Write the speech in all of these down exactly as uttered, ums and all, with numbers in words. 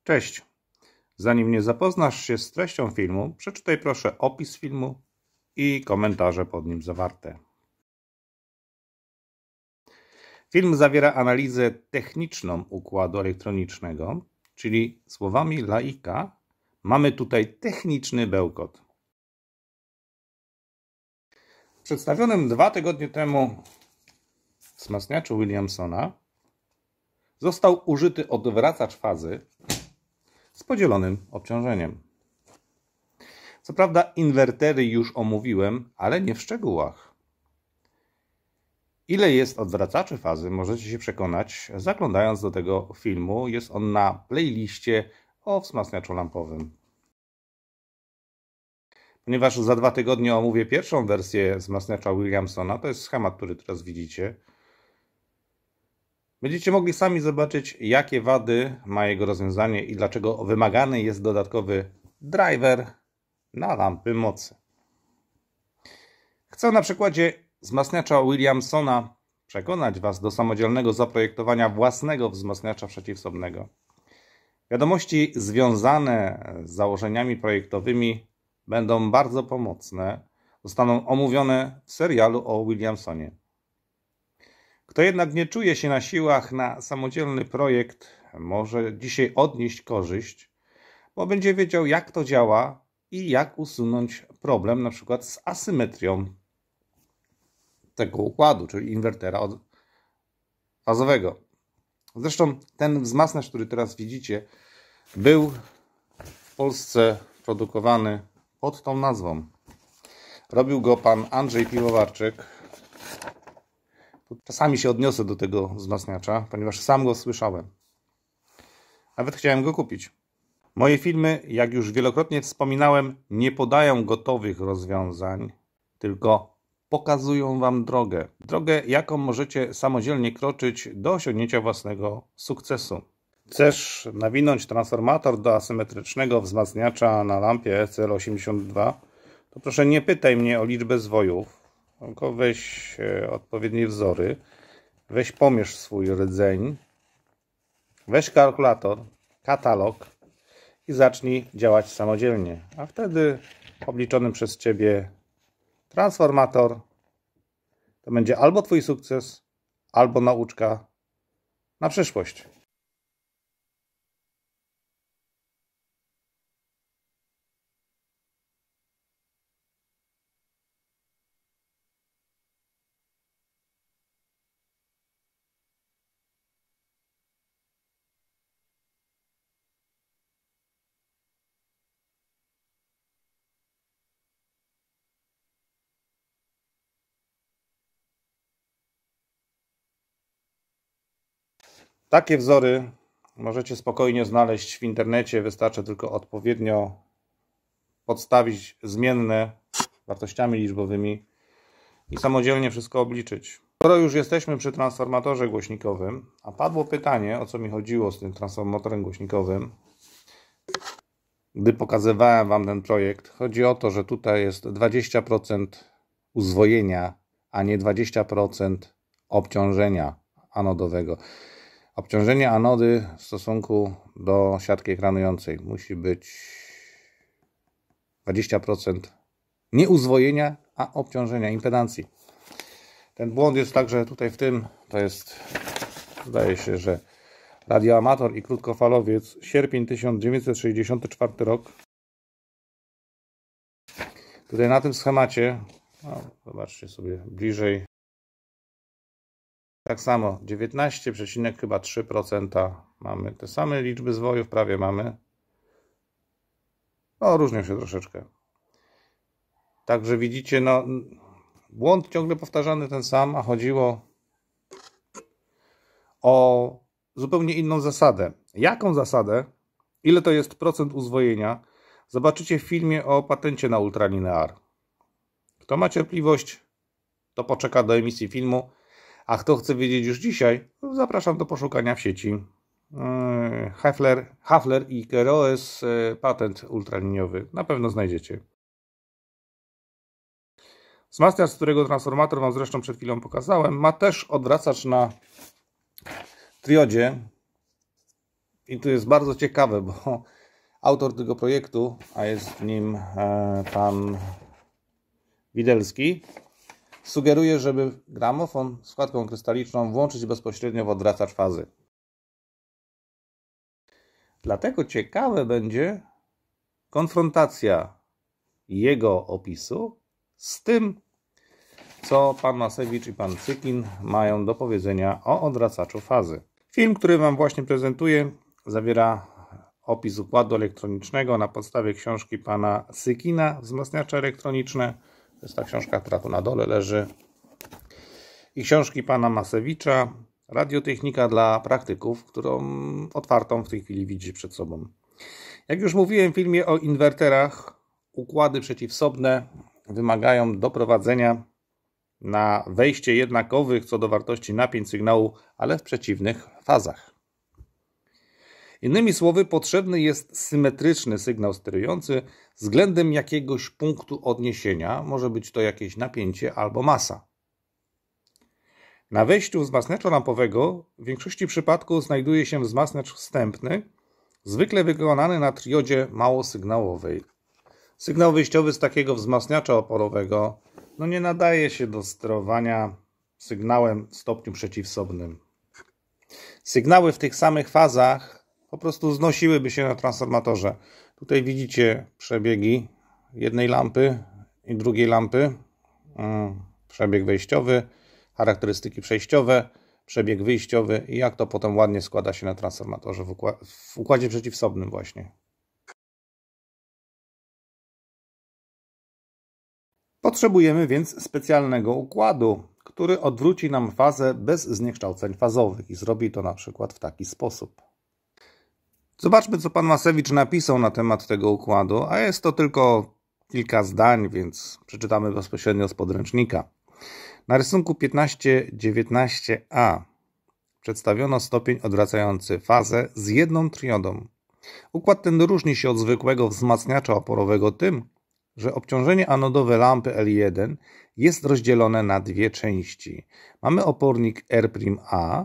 Cześć! Zanim nie zapoznasz się z treścią filmu, przeczytaj proszę opis filmu i komentarze pod nim zawarte. Film zawiera analizę techniczną układu elektronicznego, czyli słowami laika mamy tutaj techniczny bełkot. W przedstawionym dwa tygodnie temu wzmacniaczu Williamsona został użyty odwracacz fazy z podzielonym obciążeniem. Co prawda inwertery już omówiłem, ale nie w szczegółach. Ile jest odwracaczy fazy, możecie się przekonać, zaglądając do tego filmu. Jest on na playliście o wzmacniaczu lampowym. Ponieważ za dwa tygodnie omówię pierwszą wersję wzmacniacza Williamsona, to jest schemat, który teraz widzicie, będziecie mogli sami zobaczyć, jakie wady ma jego rozwiązanie i dlaczego wymagany jest dodatkowy driver na lampy mocy. Chcę na przykładzie wzmacniacza Williamsona przekonać Was do samodzielnego zaprojektowania własnego wzmacniacza przeciwsobnego. Wiadomości związane z założeniami projektowymi będą bardzo pomocne. Zostaną omówione w serialu o Williamsonie. Kto jednak nie czuje się na siłach na samodzielny projekt, może dzisiaj odnieść korzyść, bo będzie wiedział, jak to działa i jak usunąć problem na przykład z asymetrią tego układu, czyli inwertera fazowego. Zresztą ten wzmacniacz, który teraz widzicie, był w Polsce produkowany pod tą nazwą. Robił go pan Andrzej Piwowarczyk. Czasami się odniosę do tego wzmacniacza, ponieważ sam go słyszałem. Nawet chciałem go kupić. Moje filmy, jak już wielokrotnie wspominałem, nie podają gotowych rozwiązań, tylko pokazują Wam drogę. Drogę, jaką możecie samodzielnie kroczyć do osiągnięcia własnego sukcesu. Chcesz nawinąć transformator do asymetrycznego wzmacniacza na lampie E C L osiemdziesiąt dwa? To proszę nie pytaj mnie o liczbę zwojów. Tylko weź odpowiednie wzory, weź pomierz swój rdzeń, weź kalkulator, katalog i zacznij działać samodzielnie. A wtedy obliczony przez Ciebie transformator to będzie albo Twój sukces, albo nauczka na przyszłość. Takie wzory możecie spokojnie znaleźć w internecie. Wystarczy tylko odpowiednio podstawić zmienne wartościami liczbowymi i samodzielnie wszystko obliczyć. Skoro już jesteśmy przy transformatorze głośnikowym, a padło pytanie, o co mi chodziło z tym transformatorem głośnikowym, gdy pokazywałem Wam ten projekt, chodzi o to, że tutaj jest dwadzieścia procent uzwojenia, a nie dwadzieścia procent obciążenia anodowego. Obciążenie anody w stosunku do siatki ekranującej musi być dwadzieścia procent nie uzwojenia, a obciążenia, impedancji. Ten błąd jest także tutaj w tym, to jest, zdaje się, że radioamator i krótkofalowiec, sierpień tysiąc dziewięćset sześćdziesiąty czwarty rok. Tutaj na tym schemacie, no, zobaczcie sobie bliżej, tak samo dziewiętnaście przecinek trzy procent mamy te same liczby zwojów, prawie mamy. No, różnią się troszeczkę. Także widzicie, no, błąd ciągle powtarzany ten sam, a chodziło o zupełnie inną zasadę. Jaką zasadę? Ile to jest procent uzwojenia? Zobaczycie w filmie o patencie na ultralinear. Kto ma cierpliwość, to poczeka do emisji filmu. A kto chce wiedzieć już dzisiaj, zapraszam do poszukania w sieci. Hafler, Hafler i Keroes patent ultraliniowy. Na pewno znajdziecie. Wzmacniacz, z którego transformator Wam zresztą przed chwilą pokazałem, ma też odwracacz na triodzie I to jest bardzo ciekawe, bo autor tego projektu, a jest w nim e, pan Widelski, sugeruje, żeby gramofon z wkładką krystaliczną włączyć bezpośrednio w odwracacz fazy. Dlatego ciekawe będzie konfrontacja jego opisu z tym, co pan Masewicz i pan Cykin mają do powiedzenia o odwracaczu fazy. Film, który wam właśnie prezentuję, zawiera opis układu elektronicznego na podstawie książki pana Cykina Wzmacniacze elektroniczne. To jest ta książka, która tu na dole leży. I książki pana Masewicza Radiotechnika dla praktyków, którą otwartą w tej chwili widzicie przed sobą. Jak już mówiłem w filmie o inwerterach, układy przeciwsobne wymagają doprowadzenia na wejście jednakowych co do wartości napięć sygnału, ale w przeciwnych fazach. Innymi słowy, potrzebny jest symetryczny sygnał sterujący względem jakiegoś punktu odniesienia. Może być to jakieś napięcie albo masa. Na wejściu wzmacniacza lampowego w większości przypadków znajduje się wzmacniacz wstępny, zwykle wykonany na triodzie małosygnałowej. Sygnał wyjściowy z takiego wzmacniacza oporowego no nie nadaje się do sterowania sygnałem w stopniu przeciwsobnym. Sygnały w tych samych fazach po prostu znosiłyby się na transformatorze. Tutaj widzicie przebiegi jednej lampy i drugiej lampy. Przebieg wejściowy, charakterystyki przejściowe, przebieg wyjściowy i jak to potem ładnie składa się na transformatorze w, układ w układzie przeciwsobnym właśnie. Potrzebujemy więc specjalnego układu, który odwróci nam fazę bez zniekształceń fazowych i zrobi to na przykład w taki sposób. Zobaczmy, co pan Masewicz napisał na temat tego układu, a jest to tylko kilka zdań, więc przeczytamy bezpośrednio z podręcznika. Na rysunku piętnaście dziewiętnaście a przedstawiono stopień odwracający fazę z jedną triodą. Układ ten różni się od zwykłego wzmacniacza oporowego tym, że obciążenie anodowe lampy L jeden jest rozdzielone na dwie części. Mamy opornik R' A,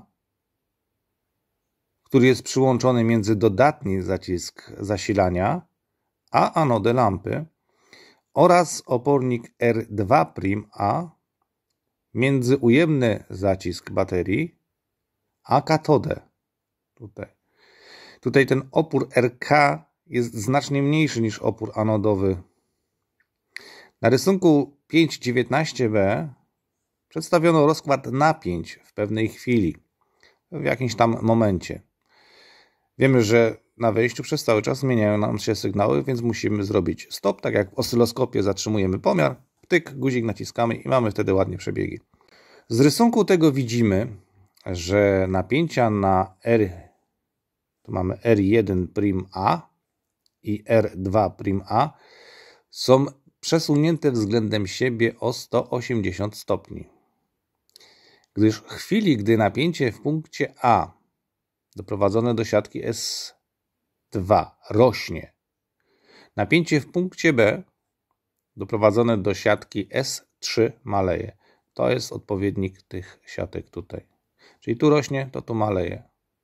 który jest przyłączony między dodatni zacisk zasilania a anodę lampy oraz opornik R dwa' A między ujemny zacisk baterii a katodę. Tutaj. Tutaj ten opór R K jest znacznie mniejszy niż opór anodowy. Na rysunku pięć dziewiętnaście b przedstawiono rozkład napięć w pewnej chwili, w jakimś tam momencie. Wiemy, że na wejściu przez cały czas zmieniają nam się sygnały, więc musimy zrobić stop, tak jak w oscyloskopie zatrzymujemy pomiar, tyk, guzik naciskamy i mamy wtedy ładnie przebiegi. Z rysunku tego widzimy, że napięcia na R, tu mamy R jeden' A i R dwa' A, są przesunięte względem siebie o sto osiemdziesiąt stopni. Gdyż w chwili, gdy napięcie w punkcie A doprowadzone do siatki S dwa rośnie, napięcie w punkcie B doprowadzone do siatki S trzy maleje. To jest odpowiednik tych siatek tutaj. Czyli tu rośnie, to tu maleje.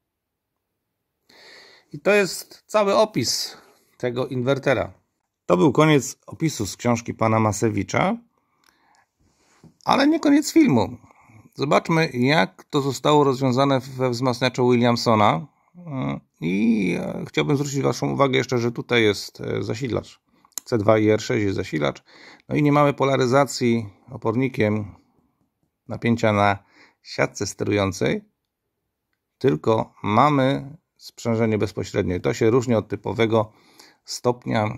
I to jest cały opis tego inwertera. To był koniec opisu z książki pana Masewicza, ale nie koniec filmu. Zobaczmy, jak to zostało rozwiązane we wzmacniaczu Williamsona. I chciałbym zwrócić waszą uwagę jeszcze, że tutaj jest zasilacz. C dwa i R sześć jest zasilacz. No i nie mamy polaryzacji opornikiem napięcia na siatce sterującej, tylko mamy sprzężenie bezpośrednie. To się różni od typowego stopnia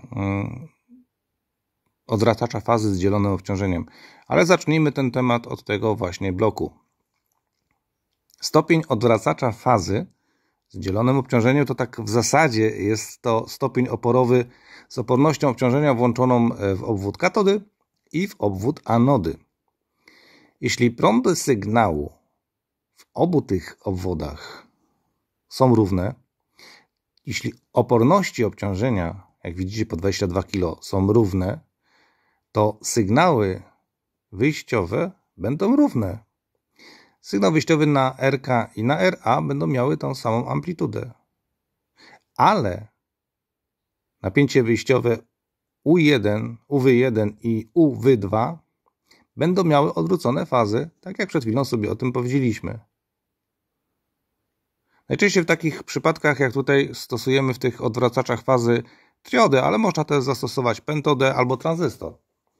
odwracacza fazy z dzielonym obciążeniem. Ale zacznijmy ten temat od tego właśnie bloku. Stopień odwracacza fazy z dzielonym obciążeniem to tak w zasadzie jest to stopień oporowy z opornością obciążenia włączoną w obwód katody i w obwód anody. Jeśli prądy sygnału w obu tych obwodach są równe, jeśli oporności obciążenia, jak widzicie po dwadzieścia dwa kilo, są równe, to sygnały wyjściowe będą równe. Sygnał wyjściowy na R K i na R A będą miały tą samą amplitudę. ale napięcie wyjściowe U jeden, U W jeden i U W dwa będą miały odwrócone fazy, tak jak przed chwilą sobie o tym powiedzieliśmy. Najczęściej w takich przypadkach, jak tutaj stosujemy w tych odwracaczach fazy triodę, ale można też zastosować pentodę albo tranzystor.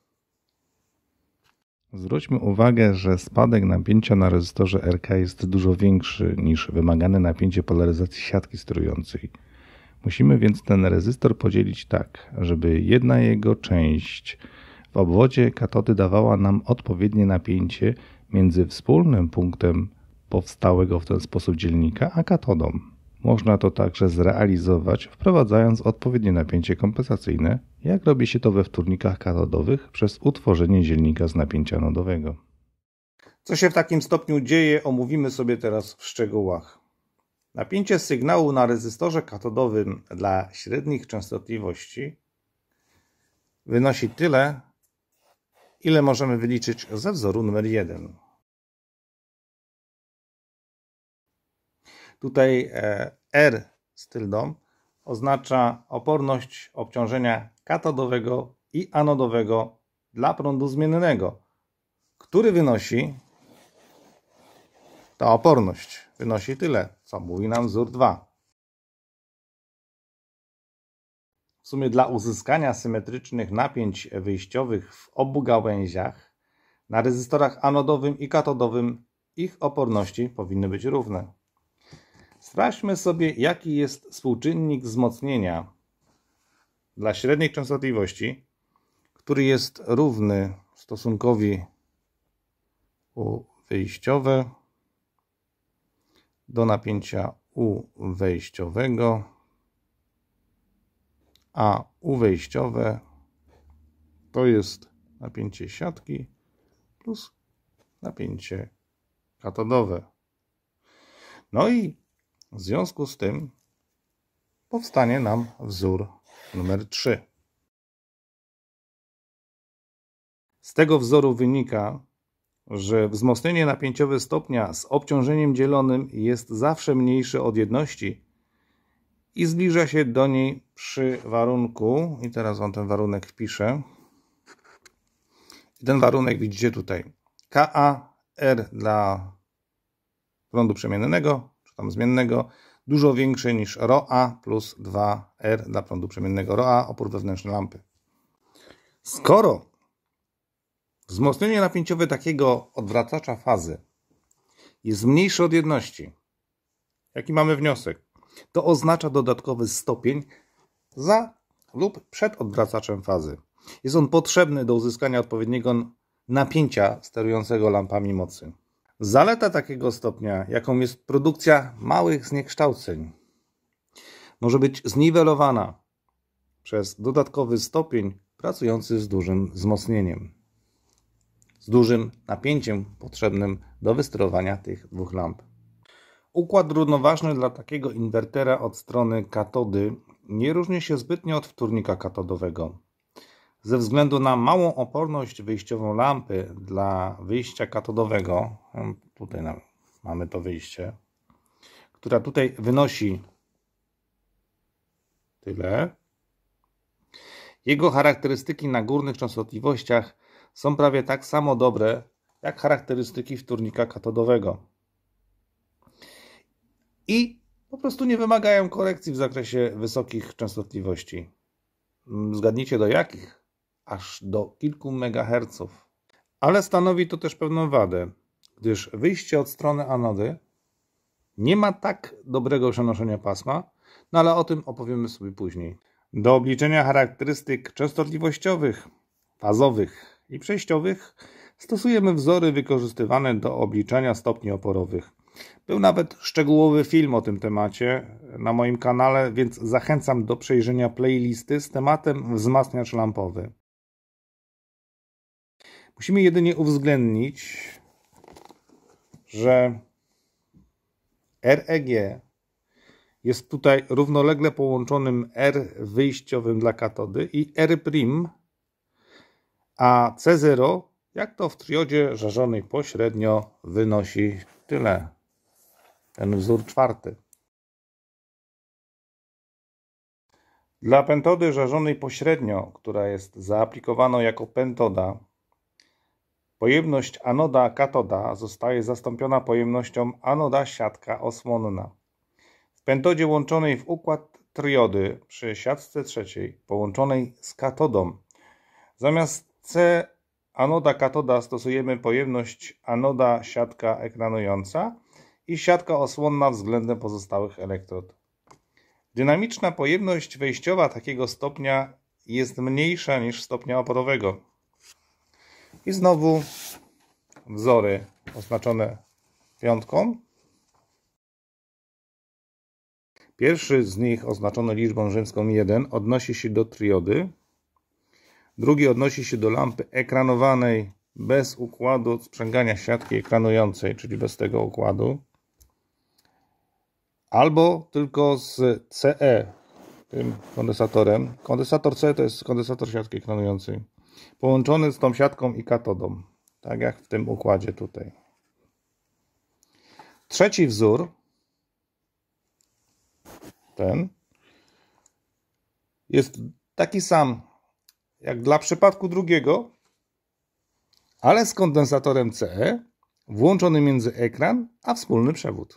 Zwróćmy uwagę, że spadek napięcia na rezystorze R K jest dużo większy niż wymagane napięcie polaryzacji siatki sterującej. Musimy więc ten rezystor podzielić tak, żeby jedna jego część w obwodzie katody dawała nam odpowiednie napięcie między wspólnym punktem powstałego w ten sposób dzielnika a katodą. Można to także zrealizować, wprowadzając odpowiednie napięcie kompensacyjne, jak robi się to we wtórnikach katodowych przez utworzenie dzielnika z napięcia anodowego. Co się w takim stopniu dzieje, omówimy sobie teraz w szczegółach. Napięcie sygnału na rezystorze katodowym dla średnich częstotliwości wynosi tyle, ile możemy wyliczyć ze wzoru numer jeden. Tutaj R z tyldą oznacza oporność obciążenia katodowego i anodowego dla prądu zmiennego, który wynosi, ta oporność wynosi tyle, co mówi nam wzór dwa. W sumie dla uzyskania symetrycznych napięć wyjściowych w obu gałęziach na rezystorach anodowym i katodowym ich oporności powinny być równe. Sprawdźmy sobie, jaki jest współczynnik wzmocnienia dla średniej częstotliwości, który jest równy stosunkowi U wyjściowe do napięcia U wejściowego, a U wejściowe to jest napięcie siatki plus napięcie katodowe. No i w związku z tym powstanie nam wzór numer trzy. Z tego wzoru wynika, że wzmocnienie napięciowe stopnia z obciążeniem dzielonym jest zawsze mniejsze od jedności i zbliża się do niej przy warunku, i teraz wam ten warunek wpiszę. I ten warunek widzicie tutaj. K A R dla prądu przemiennego, czy tam zmiennego, dużo większe niż R O A plus dwa R dla prądu przemiennego R O A, opór wewnętrzny lampy. Skoro wzmocnienie napięciowe takiego odwracacza fazy jest mniejsze od jedności, jaki mamy wniosek, to oznacza dodatkowy stopień za lub przed odwracaczem fazy. Jest on potrzebny do uzyskania odpowiedniego napięcia sterującego lampami mocy. Zaleta takiego stopnia, jaką jest produkcja małych zniekształceń, może być zniwelowana przez dodatkowy stopień pracujący z dużym wzmocnieniem, z dużym napięciem potrzebnym do wysterowania tych dwóch lamp. Układ równoważny dla takiego inwertera od strony katody nie różni się zbytnio od wtórnika katodowego. Ze względu na małą oporność wyjściową lampy dla wyjścia katodowego, tutaj mamy to wyjście, która tutaj wynosi tyle, jego charakterystyki na górnych częstotliwościach są prawie tak samo dobre, jak charakterystyki wtórnika katodowego. I po prostu nie wymagają korekcji w zakresie wysokich częstotliwości. Zgadnijcie do jakich? Aż do kilku megaherców. Ale stanowi to też pewną wadę, gdyż wyjście od strony anody nie ma tak dobrego przenoszenia pasma, no ale o tym opowiemy sobie później. Do obliczenia charakterystyk częstotliwościowych, fazowych i przejściowych stosujemy wzory wykorzystywane do obliczania stopni oporowych. Był nawet szczegółowy film o tym temacie na moim kanale, więc zachęcam do przejrzenia playlisty z tematem wzmacniacz lampowy. Musimy jedynie uwzględnić, że R E G jest tutaj równolegle połączonym R wyjściowym dla katody i R', a C zero, jak to w triodzie żarzonej pośrednio, wynosi tyle. Ten wzór czwarty. Dla pentody żarzonej pośrednio, która jest zaaplikowana jako pentoda, pojemność anoda-katoda zostaje zastąpiona pojemnością anoda-siatka osłonna. W pentodzie łączonej w układ triody przy siatce trzeciej połączonej z katodą zamiast C anoda-katoda stosujemy pojemność anoda-siatka ekranująca i siatka osłonna względem pozostałych elektrod. Dynamiczna pojemność wejściowa takiego stopnia jest mniejsza niż stopnia oporowego. I znowu wzory oznaczone piątką. Pierwszy z nich oznaczony liczbą rzymską jeden odnosi się do triody. Drugi odnosi się do lampy ekranowanej bez układu sprzęgania siatki ekranującej, czyli bez tego układu. Albo tylko z C E, tym kondensatorem. Kondensator C to jest kondensator siatki ekranującej, połączony z tą siatką i katodą, tak jak w tym układzie tutaj. Trzeci wzór, ten, jest taki sam jak dla przypadku drugiego, ale z kondensatorem C E włączony między ekran a wspólny przewód.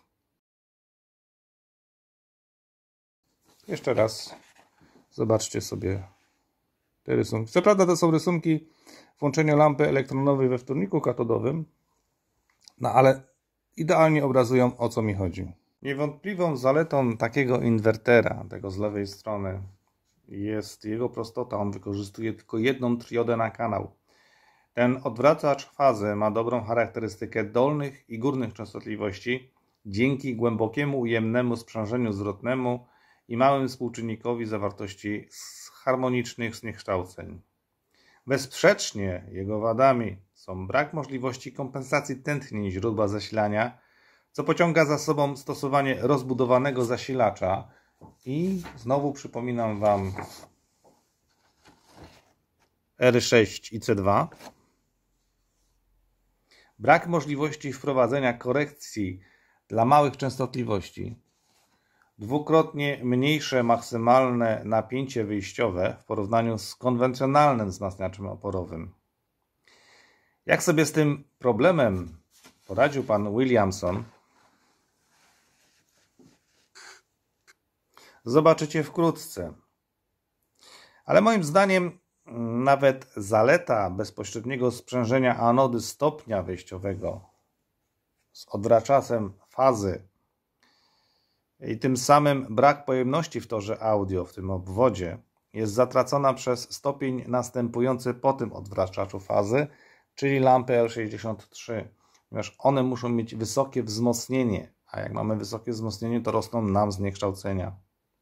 Jeszcze raz zobaczcie sobie te rysunki. Co prawda to są rysunki włączenia lampy elektronowej we wtórniku katodowym, no ale idealnie obrazują, o co mi chodzi. Niewątpliwą zaletą takiego inwertera, tego z lewej strony, jest jego prostota. On wykorzystuje tylko jedną triodę na kanał. Ten odwracacz fazy ma dobrą charakterystykę dolnych i górnych częstotliwości dzięki głębokiemu ujemnemu sprzężeniu zwrotnemu i małym współczynnikowi zawartości harmonicznych zniekształceń. Bezsprzecznie jego wadami są brak możliwości kompensacji tętnień źródła zasilania, co pociąga za sobą stosowanie rozbudowanego zasilacza i znowu przypominam Wam R sześć i C dwa. Brak możliwości wprowadzenia korekcji dla małych częstotliwości. Dwukrotnie mniejsze maksymalne napięcie wyjściowe w porównaniu z konwencjonalnym wzmacniaczem oporowym. Jak sobie z tym problemem poradził pan Williamson, zobaczycie wkrótce. Ale moim zdaniem nawet zaleta bezpośredniego sprzężenia anody stopnia wejściowego z odwraczasem fazy i tym samym brak pojemności w torze audio w tym obwodzie jest zatracona przez stopień następujący po tym odwracaczu fazy, czyli lampy L sześćdziesiąt trzy, ponieważ one muszą mieć wysokie wzmocnienie, a jak mamy wysokie wzmocnienie, to rosną nam zniekształcenia.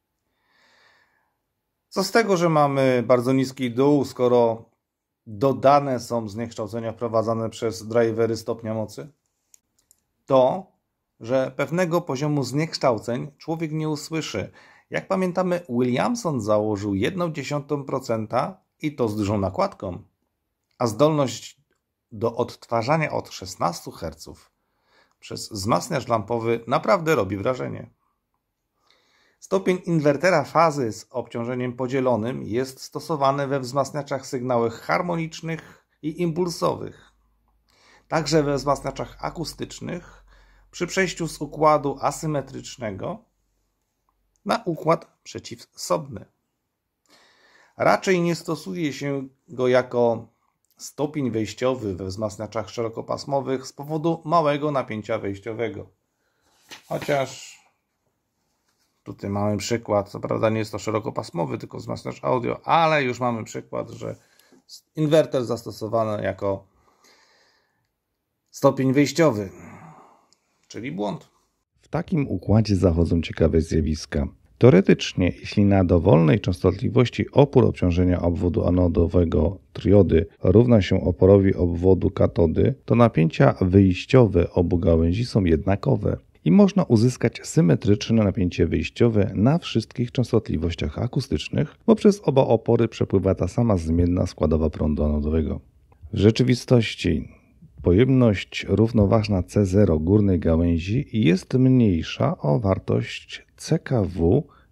Co z tego, że mamy bardzo niski dół, skoro dodane są zniekształcenia wprowadzane przez drivery stopnia mocy? To, że pewnego poziomu zniekształceń człowiek nie usłyszy. Jak pamiętamy, Williamson założył jedną dziesiątą procenta i to z dużą nakładką, a zdolność do odtwarzania od szesnastu herców przez wzmacniacz lampowy naprawdę robi wrażenie. Stopień inwertera fazy z obciążeniem podzielonym jest stosowany we wzmacniaczach sygnałów harmonicznych i impulsowych. Także we wzmacniaczach akustycznych przy przejściu z układu asymetrycznego na układ przeciwsobny. Raczej nie stosuje się go jako stopień wejściowy we wzmacniaczach szerokopasmowych z powodu małego napięcia wejściowego. Chociaż tutaj mamy przykład, co prawda nie jest to szerokopasmowy, tylko wzmacniacz audio, ale już mamy przykład, że inwerter zastosowany jako stopień wejściowy, czyli błąd. W takim układzie zachodzą ciekawe zjawiska. Teoretycznie, jeśli na dowolnej częstotliwości opór obciążenia obwodu anodowego triody równa się oporowi obwodu katody, to napięcia wyjściowe obu gałęzi są jednakowe i można uzyskać symetryczne napięcie wyjściowe na wszystkich częstotliwościach akustycznych, bo przez oba opory przepływa ta sama zmienna składowa prądu anodowego. W rzeczywistości pojemność równoważna C zero górnej gałęzi jest mniejsza o wartość C K W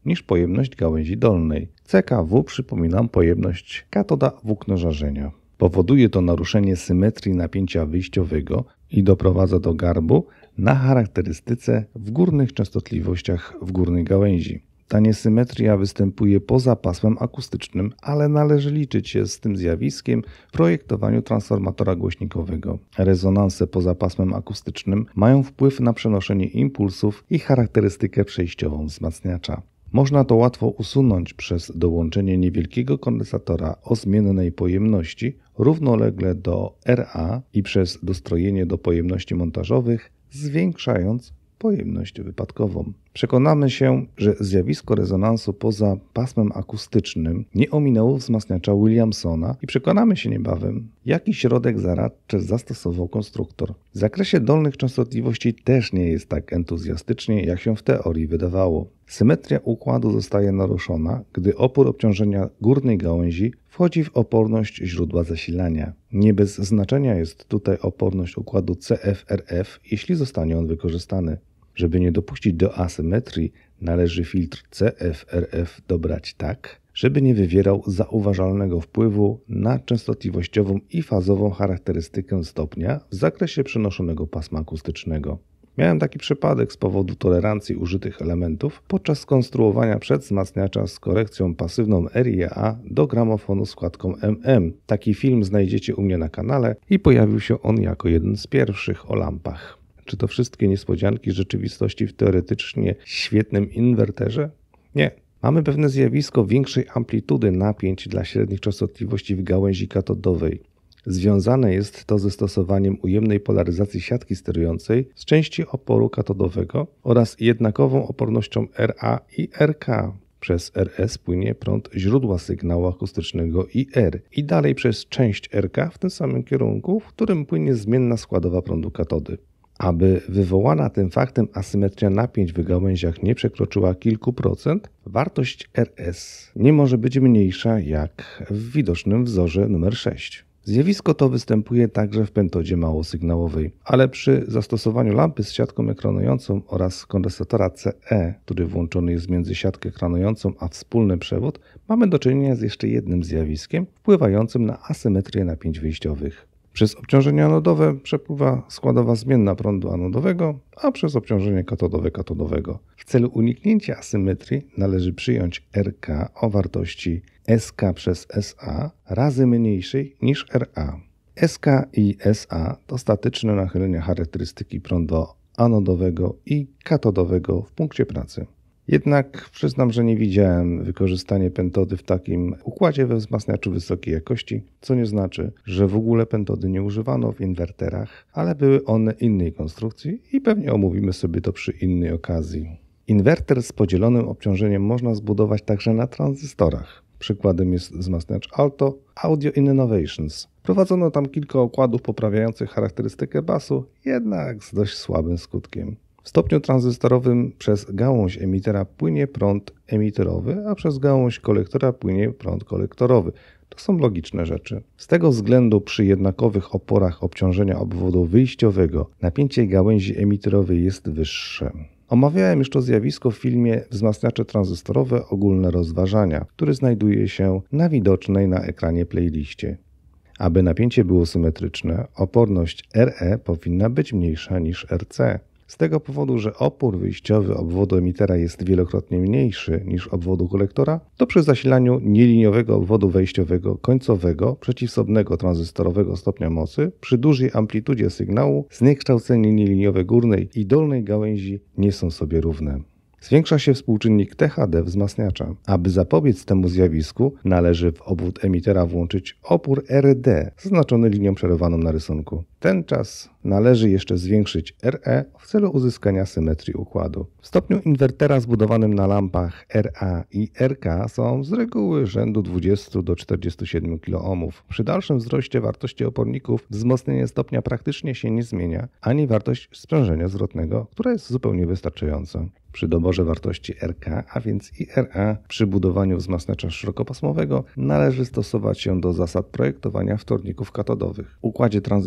niż pojemność gałęzi dolnej. C K W, przypominam, pojemność katoda włóknożarzenia. Powoduje to naruszenie symetrii napięcia wyjściowego i doprowadza do garbu na charakterystyce w górnych częstotliwościach w górnej gałęzi. Ta niesymetria występuje poza pasmem akustycznym, ale należy liczyć się z tym zjawiskiem w projektowaniu transformatora głośnikowego. Rezonanse poza pasmem akustycznym mają wpływ na przenoszenie impulsów i charakterystykę przejściową wzmacniacza. Można to łatwo usunąć przez dołączenie niewielkiego kondensatora o zmiennej pojemności równolegle do R A i przez dostrojenie do pojemności montażowych, zwiększając pojemność wypadkową. Przekonamy się, że zjawisko rezonansu poza pasmem akustycznym nie ominęło wzmacniacza Williamsona i przekonamy się niebawem, jaki środek zaradczy zastosował konstruktor. W zakresie dolnych częstotliwości też nie jest tak entuzjastycznie, jak się w teorii wydawało. Symetria układu zostaje naruszona, gdy opór obciążenia górnej gałęzi wchodzi w oporność źródła zasilania. Nie bez znaczenia jest tutaj oporność układu C F R F, jeśli zostanie on wykorzystany. Żeby nie dopuścić do asymetrii, należy filtr C F R F dobrać tak, żeby nie wywierał zauważalnego wpływu na częstotliwościową i fazową charakterystykę stopnia w zakresie przenoszonego pasma akustycznego. Miałem taki przypadek z powodu tolerancji użytych elementów podczas skonstruowania przedwzmacniacza z korekcją pasywną R I A do gramofonu z wkładką M M. Taki film znajdziecie u mnie na kanale i pojawił się on jako jeden z pierwszych o lampach. Czy to wszystkie niespodzianki rzeczywistości w teoretycznie świetnym inwerterze? Nie. Mamy pewne zjawisko większej amplitudy napięć dla średnich częstotliwości w gałęzi katodowej. Związane jest to ze stosowaniem ujemnej polaryzacji siatki sterującej z części oporu katodowego oraz jednakową opornością R A i R K. Przez R S płynie prąd źródła sygnału akustycznego I R i dalej przez część R K w tym samym kierunku, w którym płynie zmienna składowa prądu katody. Aby wywołana tym faktem asymetria napięć w gałęziach nie przekroczyła kilku procent, wartość R S nie może być mniejsza jak w widocznym wzorze numer sześć. Zjawisko to występuje także w pentodzie małosygnałowej, ale przy zastosowaniu lampy z siatką ekranującą oraz kondensatora C E, który włączony jest między siatkę ekranującą a wspólny przewód, mamy do czynienia z jeszcze jednym zjawiskiem wpływającym na asymetrię napięć wyjściowych. Przez obciążenie anodowe przepływa składowa zmienna prądu anodowego, a przez obciążenie katodowe katodowego. W celu uniknięcia asymetrii należy przyjąć R K o wartości S K przez S A razy mniejszej niż R A. S K i S A to statyczne nachylenia charakterystyki prądu anodowego i katodowego w punkcie pracy. Jednak przyznam, że nie widziałem wykorzystania pentody w takim układzie we wzmacniaczu wysokiej jakości, co nie znaczy, że w ogóle pentody nie używano w inwerterach, ale były one innej konstrukcji i pewnie omówimy sobie to przy innej okazji. Inwerter z podzielonym obciążeniem można zbudować także na tranzystorach. Przykładem jest wzmacniacz Alto Audio Innovations. Prowadzono tam kilka okładów poprawiających charakterystykę basu, jednak z dość słabym skutkiem. W stopniu tranzystorowym przez gałąź emitera płynie prąd emiterowy, a przez gałąź kolektora płynie prąd kolektorowy. To są logiczne rzeczy. Z tego względu przy jednakowych oporach obciążenia obwodu wyjściowego napięcie gałęzi emiterowej jest wyższe. Omawiałem już to zjawisko w filmie Wzmacniacze tranzystorowe – ogólne rozważania, który znajduje się na widocznej na ekranie playliście. Aby napięcie było symetryczne, oporność R E powinna być mniejsza niż R C. Z tego powodu, że opór wyjściowy obwodu emitera jest wielokrotnie mniejszy niż obwodu kolektora, to przy zasilaniu nieliniowego obwodu wejściowego końcowego przeciwsobnego tranzystorowego stopnia mocy przy dużej amplitudzie sygnału zniekształcenie nieliniowe górnej i dolnej gałęzi nie są sobie równe. Zwiększa się współczynnik T H D wzmacniacza. Aby zapobiec temu zjawisku, należy w obwód emitera włączyć opór R D, zaznaczony linią przerywaną na rysunku. Ten czas należy jeszcze zwiększyć R E w celu uzyskania symetrii układu. W stopniu inwertera zbudowanym na lampach R A i R K są z reguły rzędu dwudziestu do czterdziestu siedmiu kiloohmów. Przy dalszym wzroście wartości oporników wzmocnienie stopnia praktycznie się nie zmienia, ani wartość sprzężenia zwrotnego, która jest zupełnie wystarczająca. Przy doborze wartości R K, a więc i R A, przy budowaniu wzmacniacza szerokopasmowego należy stosować się do zasad projektowania wtorników katodowych. W układzie tranzystorowym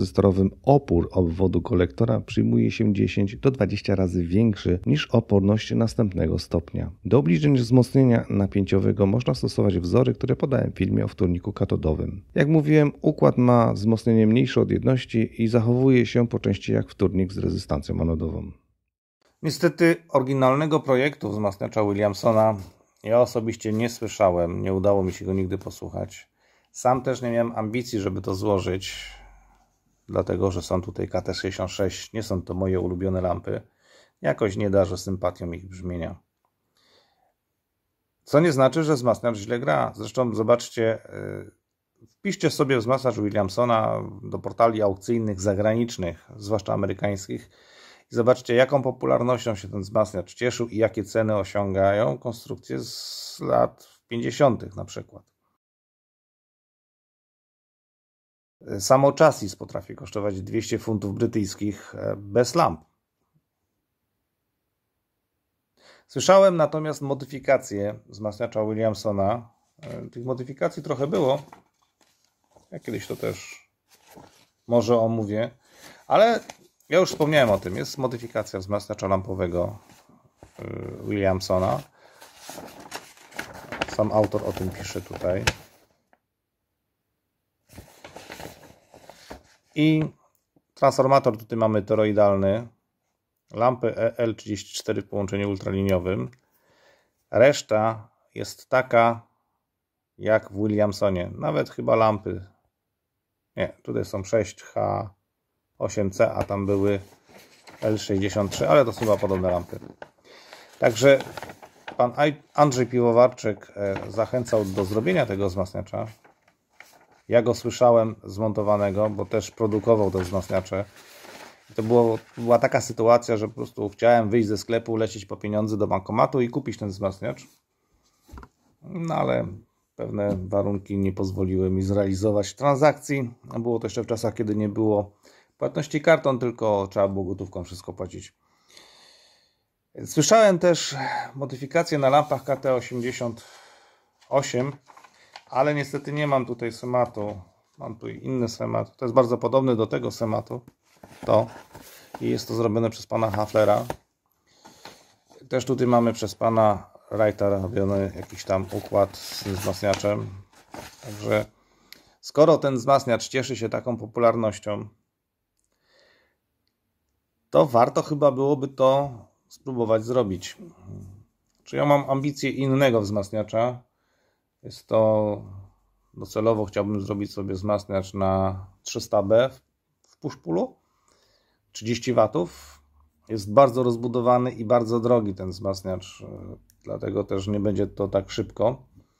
bowiem opór obwodu kolektora przyjmuje się dziesięć do dwudziestu razy większy niż oporność następnego stopnia. Do obliczeń wzmocnienia napięciowego można stosować wzory, które podałem w filmie o wtórniku katodowym. Jak mówiłem, układ ma wzmocnienie mniejsze od jedności i zachowuje się po części jak wtórnik z rezystancją anodową. Niestety oryginalnego projektu wzmacniacza Williamsona ja osobiście nie słyszałem, nie udało mi się go nigdy posłuchać. Sam też nie miałem ambicji, żeby to złożyć, dlatego że są tutaj K T sześćdziesiąt sześć, nie są to moje ulubione lampy. Jakoś nie darzę sympatią ich brzmienia. Co nie znaczy, że wzmacniacz źle gra. Zresztą zobaczcie, wpiszcie sobie wzmacniacz Williamsona do portali aukcyjnych zagranicznych, zwłaszcza amerykańskich, i zobaczcie, jaką popularnością się ten wzmacniacz cieszył i jakie ceny osiągają konstrukcje z lat pięćdziesiątych na przykład. Samo chassis potrafi kosztować dwieście funtów brytyjskich bez lamp. Słyszałem natomiast modyfikacje wzmacniacza Williamsona. Tych modyfikacji trochę było. Ja kiedyś to też może omówię, ale ja już wspomniałem o tym. Jest modyfikacja wzmacniacza lampowego Williamsona. Sam autor o tym pisze tutaj. I transformator tutaj mamy toroidalny. Lampy E L trzydzieści cztery w połączeniu ultraliniowym. Reszta jest taka jak w Williamsonie. Nawet chyba lampy. Nie, tutaj są sześć H osiem C, a tam były L sześćdziesiąt trzy, ale to są chyba podobne lampy. Także pan Andrzej Piwowarczyk zachęcał do zrobienia tego wzmacniacza. Ja go słyszałem zmontowanego, bo też produkował te wzmacniacze. To było, była taka sytuacja, że po prostu chciałem wyjść ze sklepu, lecieć po pieniądze do bankomatu i kupić ten wzmacniacz. No ale pewne warunki nie pozwoliły mi zrealizować transakcji. Było to jeszcze w czasach, kiedy nie było płatności kartą, tylko trzeba było gotówką wszystko płacić. Słyszałem też modyfikacje na lampach K T osiemdziesiąt osiem, ale niestety nie mam tutaj schematu. Mam tu inny schemat. To jest bardzo podobny do tego schematu. To. I jest to zrobione przez pana Haflera. Też tutaj mamy przez pana Wrighta robiony jakiś tam układ z wzmacniaczem. Także skoro ten wzmacniacz cieszy się taką popularnością, to warto chyba byłoby to spróbować zrobić. Czy ja mam ambicje innego wzmacniacza? Jest to docelowo chciałbym zrobić sobie wzmacniacz na trzysta B w push-pullu. trzydzieści watów. Jest bardzo rozbudowany i bardzo drogi ten wzmacniacz, dlatego też nie będzie to tak szybko.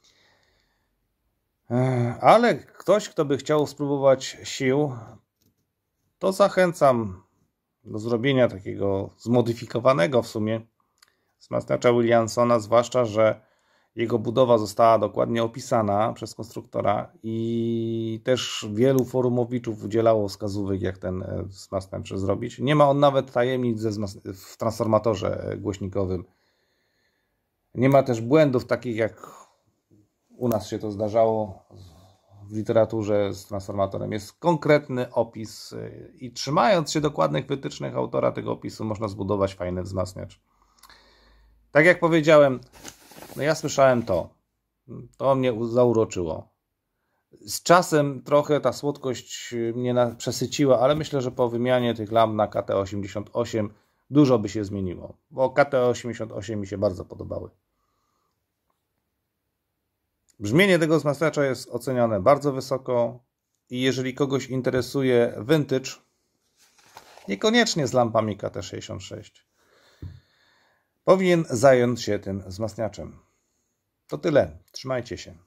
Ale ktoś, kto by chciał spróbować sił, to zachęcam do zrobienia takiego zmodyfikowanego w sumie wzmacniacza Williamsona, zwłaszcza że jego budowa została dokładnie opisana przez konstruktora i też wielu forumowiczów udzielało wskazówek, jak ten wzmacniacz zrobić. Nie ma on nawet tajemnic w transformatorze głośnikowym. Nie ma też błędów takich, jak u nas się to zdarzało w literaturze z transformatorem. Jest konkretny opis i trzymając się dokładnych wytycznych autora tego opisu można zbudować fajny wzmacniacz. Tak jak powiedziałem, no ja słyszałem to. To mnie zauroczyło. Z czasem trochę ta słodkość mnie przesyciła, ale myślę, że po wymianie tych lamp na K T osiemdziesiąt osiem dużo by się zmieniło. Bo K T osiemdziesiąt osiem mi się bardzo podobały. Brzmienie tego wzmacniacza jest oceniane bardzo wysoko i jeżeli kogoś interesuje vintage, niekoniecznie z lampami K T sześćdziesiąt sześć, powinien zająć się tym wzmacniaczem. To tyle. Trzymajcie się.